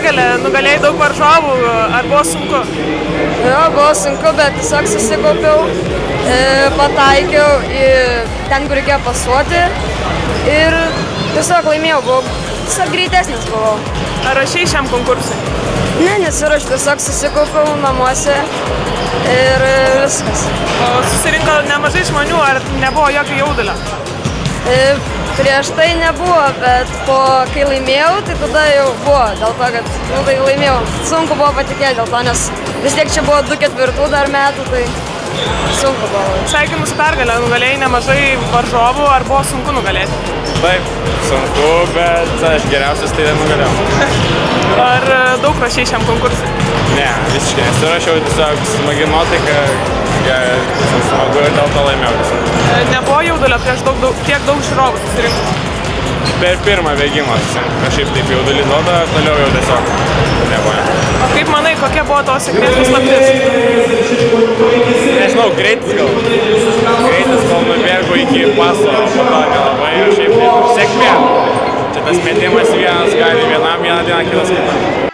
pergalę, nugalėjai daug varžovų, ar buvo sunku? Jo, buvo sunku, bet tiesiog susikaupiau, pataikiau ten, kur reikėjo pasuoti ir tiesiog laimėjau, buvau tiesiog greitesnis buvau. Ar rašei šiam konkursui? Ne, nesirašiau, tiesiog susikaupiau namuose ir viskas. O susirinko nemažai žmonių, ar nebuvo jokio jaudulio? Prieš tai nebuvo, bet kai laimėjau, tai tada jau buvo, dėl to, kad tai laimėjau. Sunku buvo patikėti dėl to, nes vis tiek čia buvo 2-4 dar metų, tai sunku buvo. Sveikinu su pergalę, nugalėjai nemažai varžovų, ar buvo sunku nugalėti? Taip, sunku, bet aš geriausias tai nugalėjau. Ar daug rašei šiam konkursui? Ne, visiškai nesirašiau, tiesiog smagi nuotaika, smagu ir dėl to laimėjau. Nebuvo jaudulio prieš tiek daug žiūrovų susirinkus? Per pirmą bėgimą kažkaip taip jaudulį duoda, toliau jau tiesiog nebuvo. O kaip manai, kokia buvo tavo sėkmės paslaptis? Nežinau, greitis gal. Greitis, kol nubėgu iki paso, po to nelabai ir šiaip sėkmė. Čia tas metimas vienas gali vienam, vieną dieną kitas kitam.